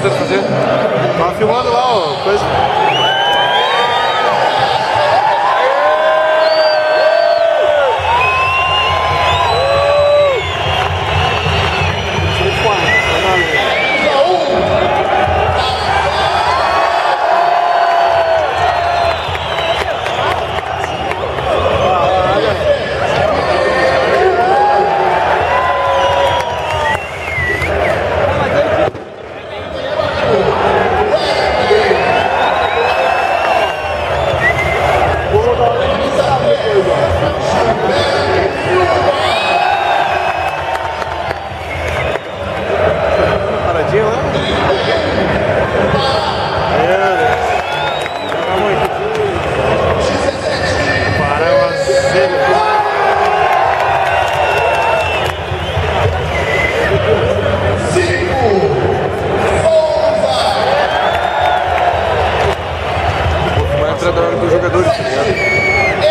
tentando fazer? Tava filmando lá, ó, coisa. Paradinha lá. Vai entrar na hora dos jogadores, tá ligado?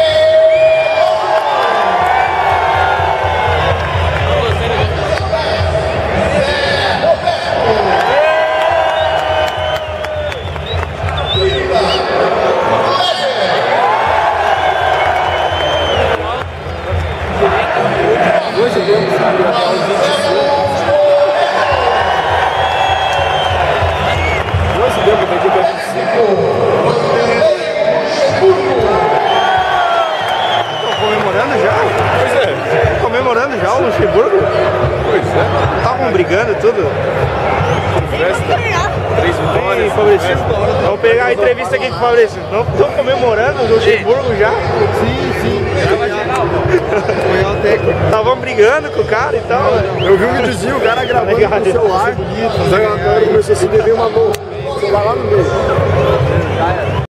Comemorando já? Pois é. Comemorando já o Luxemburgo? Pois é. Estavam brigando e tudo. Festa. 3 vitórias. Ei, Fabrício, vamos pegar a entrevista aqui com o Fabrício. Não estão comemorando o Luxemburgo já? Sim. Foi o técnico. Estavam brigando com o cara e tal. Eu vi um videozinho, o cara gravando com o celular. O jogador começou a se beber uma mão. O celular lá no meio.